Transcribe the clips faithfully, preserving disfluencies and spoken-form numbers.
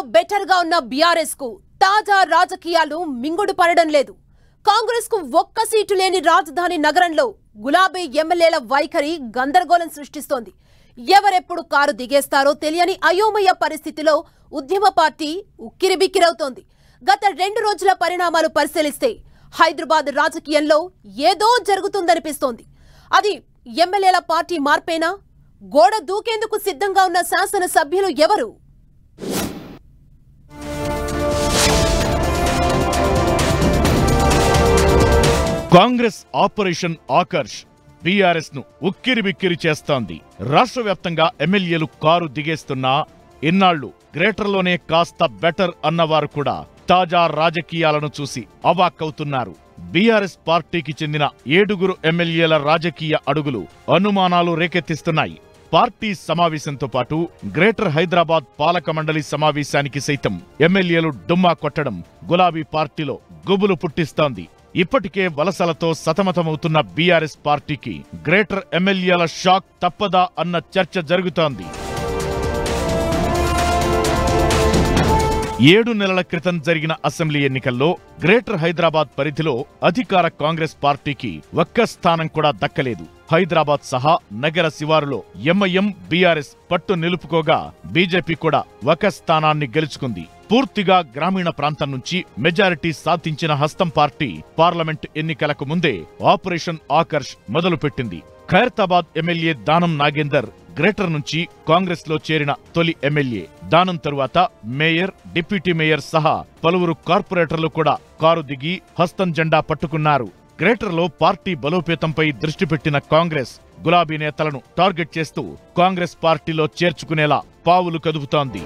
Better గా ఉన్న BRS కు తాజా రాజకీయాలు మింగుడు పడడం లేదు. కాంగ్రెస్ కు ఒక్క సీటు లేని రాజధాని నగరంలో గులాబీ ఎమ్మెల్యేల వైఖరి గందరగోళం సృష్టిస్తోంది. ఎవరెప్పుడు కారు దిగేస్తారో తెలియని అయోమయ పరిస్థితిలో ఉద్యమ పార్టీ ఉక్కిరిబిక్కిరవుతోంది. గత రెండు రోజుల పరిణామాలు పరిశీలిస్తే హైదరాబాద్ రాజకీయంలో ఏదో జరుగుతుందనిపిస్తోంది. అది ఎమ్మెల్యేల పార్టీ మార్పేనా? గోడ దూకేందుకు సిద్ధంగా ఉన్న శాసన సభ్యులు ఎవరు? కాంగ్రెస్ ఆపరేషన్ ఆకర్ష్ బీఆర్ఎస్ ను ఉక్కిరిబిక్కిరి చేస్తోంది. రాష్ట్ర వ్యాప్తంగా ఎమ్మెల్యేలు కారు దిగేస్తున్నా ఇన్నాళ్లు గ్రేటర్లోనే కాస్త బెటర్ అన్నవారు కూడా తాజా రాజకీయాలను చూసి అవాక్కవుతున్నారు. బీఆర్ఎస్ పార్టీకి చెందిన ఏడుగురు ఎమ్మెల్యేల రాజకీయ అడుగులు అనుమానాలు రేకెత్తిస్తున్నాయి. పార్టీ సమావేశంతో పాటు గ్రేటర్ హైదరాబాద్ పాలక మండలి సమావేశానికి సైతం ఎమ్మెల్యేలు డుమ్మా కొట్టడం గులాబీ పార్టీలో గుబులు పుట్టిస్తోంది. ఇప్పటికే వలసలతో సతమతమవుతున్న బీఆర్ఎస్ పార్టీకి గ్రేటర్ ఎమ్మెల్యేల షాక్ తప్పదా అన్న చర్చ జరుగుతోంది. ఏడు నెలల క్రితం జరిగిన అసెంబ్లీ ఎన్నికల్లో గ్రేటర్ హైదరాబాద్ పరిధిలో అధికార కాంగ్రెస్ పార్టీకి ఒక్క స్థానం కూడా దక్కలేదు. హైదరాబాద్ సహా నగర శివారులో ఎంఐఎం బీఆర్ఎస్ పట్టు నిలుపుకోగా బీజేపీ కూడా ఒక స్థానాన్ని గెలుచుకుంది. పూర్తిగా గ్రామీణ ప్రాంతం నుంచి మెజారిటీ సాధించిన హస్తం పార్టీ పార్లమెంట్ ఎన్నికలకు ముందే ఆపరేషన్ ఆకర్ష్ మొదలుపెట్టింది. ఖైరతాబాద్ ఎమ్మెల్యే దానం నాగేందర్ గ్రేటర్ నుంచి కాంగ్రెస్ లో చేరిన తొలి ఎమ్మెల్యే. దానం తరువాత మేయర్, డిప్యూటీ మేయర్ సహా పలువురు కార్పొరేటర్లు కూడా కారు దిగి హస్తం జెండా పట్టుకున్నారు. గ్రేటర్లో పార్టీ బలోపేతంపై దృష్టి పెట్టిన కాంగ్రెస్ గులాబీ నేతలను టార్గెట్ చేస్తూ కాంగ్రెస్ పార్టీలో చేర్చుకునేలా పావులు కదుపుతోంది.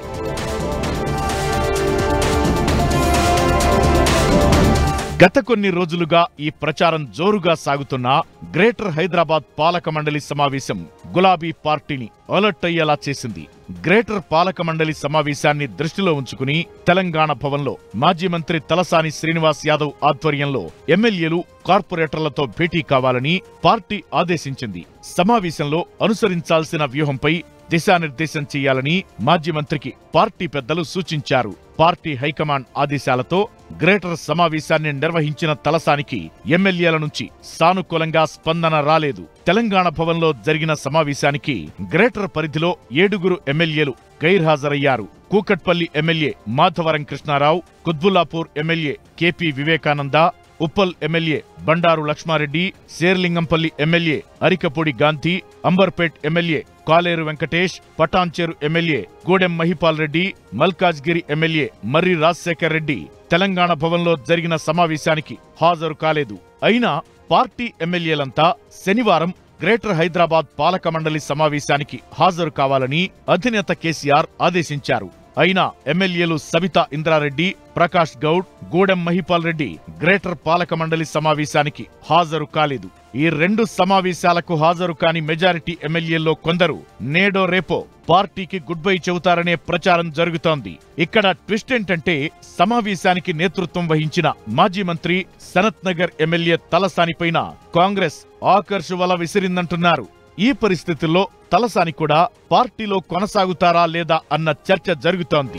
గత కొన్ని రోజులుగా ఈ ప్రచారం జోరుగా సాగుతున్న గ్రేటర్ హైదరాబాద్ పాలక మండలి సమావేశం గులాబీ పార్టీని అలర్ట్ అయ్యేలా చేసింది. గ్రేటర్ పాలక మండలి సమావేశాన్ని దృష్టిలో ఉంచుకుని తెలంగాణ భవన్లో మాజీ మంత్రి తలసాని శ్రీనివాస్ యాదవ్ ఆధ్వర్యంలో ఎమ్మెల్యేలు, కార్పొరేటర్లతో భేటీ కావాలని పార్టీ ఆదేశించింది. సమావేశంలో అనుసరించాల్సిన వ్యూహంపై దిశానిర్దేశం చేయాలని మాజీ మంత్రికి పార్టీ పెద్దలు సూచించారు. పార్టీ హైకమాండ్ ఆదేశాలతో గ్రేటర్ సమావేశాన్ని నిర్వహించిన తలసానికి ఎమ్మెల్యేల నుంచి సానుకూలంగా స్పందన రాలేదు. తెలంగాణ భవన్లో జరిగిన సమావేశానికి గ్రేటర్ పరిధిలో ఏడుగురు ఎమ్మెల్యేలు గైర్హాజరయ్యారు. Kukatpally MLA Madhavaram Krishna Rao, Quthbullapur MLA KP Vivekananda, Uppal MLA Bandaru Laxma Reddy, Serilingampally MLA Arekapudi Gandhi, Amberpet MLA Kaleru Venkatesh, Patancheru MLA Gudem Mahipal Reddy, Malkajgiri MLA Marri Rajasekhar Reddy Telangana భవన్లో జరిగిన సమావేశానికి హాజరు కాలేదు. అయినా పార్టీ ఎమ్మెల్యేలంతా శనివారం గ్రేటర్ హైదరాబాద్ పాలక మండలి సమావేశానికి హాజరు కావాలని అధినేత కేసీఆర్ ఆదేశించారు. అయినా ఎమ్మెల్యేలు సబితా ఇంద్రారెడ్డి, ప్రకాష్ గౌడ్, గూడెం మహిపాల్ రెడ్డి గ్రేటర్ పాలక మండలి సమావేశానికి హాజరు కాలేదు. ఈ రెండు సమావేశాలకు హాజరు కాని మెజారిటీ ఎమ్మెల్యేల్లో కొందరు నేడో రేపో పార్టీకి గుడ్ బై చెబుతారనే ప్రచారం జరుగుతోంది. ఇక్కడ ట్విస్ట్ ఏంటంటే సమావేశానికి నేతృత్వం వహించిన మాజీ మంత్రి సనత్ నగర్ ఎమ్మెల్యే తలసానిపైన కాంగ్రెస్ ఆకర్ష్ వల విసిరిందంటున్నారు. ఈ పరిస్థితుల్లో తలసాని కూడా పార్టీలో కొనసాగుతారా లేదా అన్న చర్చ జరుగుతోంది.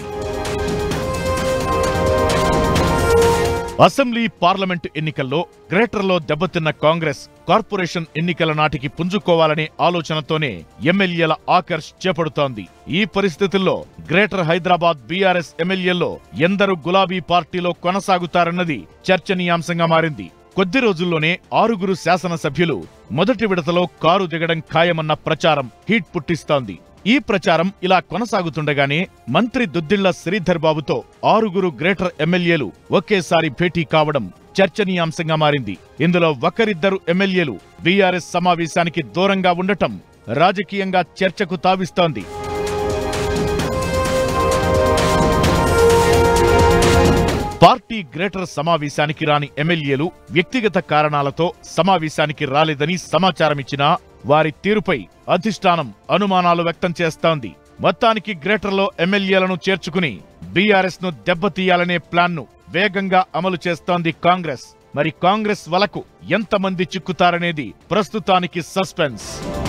అసెంబ్లీ, పార్లమెంటు ఎన్నికల్లో గ్రేటర్లో దెబ్బతిన్న కాంగ్రెస్ కార్పొరేషన్ ఎన్నికల నాటికి పుంజుకోవాలనే ఆలోచనతోనే ఎమ్మెల్యేల ఆకర్ష్ చేపడుతోంది. ఈ పరిస్థితుల్లో గ్రేటర్ హైదరాబాద్ బీఆర్ఎస్ ఎమ్మెల్యేల్లో ఎందరు గులాబీ పార్టీలో కొనసాగుతారన్నది చర్చనీయాంశంగా మారింది. కొద్ది రోజుల్లోనే ఆరుగురు శాసనసభ్యులు మొదటి విడతలో కారు దిగడం ఖాయమన్న ప్రచారం హీట్ పుట్టిస్తోంది. ఈ ప్రచారం ఇలా కొనసాగుతుండగానే మంత్రి దుద్దిళ్ల శ్రీధర్ బాబుతో ఆరుగురు గ్రేటర్ ఎమ్మెల్యేలు ఒకేసారి భేటీ కావడం చర్చనీయాంశంగా మారింది. ఇందులో ఒకరిద్దరు ఎమ్మెల్యేలు బీఆర్ఎస్ సమావేశానికి దూరంగా ఉండటం రాజకీయంగా చర్చకు తావిస్తోంది. పార్టీ గ్రేటర్ సమావేశానికి రాని ఎమ్మెల్యేలు వ్యక్తిగత కారణాలతో సమావేశానికి రాలేదని సమాచారమిచ్చినా వారి తీరుపై అధిష్టానం అనుమానాలు వ్యక్తం చేస్తోంది. మొత్తానికి గ్రేటర్లో ఎమ్మెల్యేలను చేర్చుకుని బీఆర్ఎస్ ను దెబ్బతీయాలనే ప్లాన్ను వేగంగా అమలు చేస్తోంది కాంగ్రెస్. మరి కాంగ్రెస్ వలకు ఎంతమంది చిక్కుతారనేది ప్రస్తుతానికి సస్పెన్స్.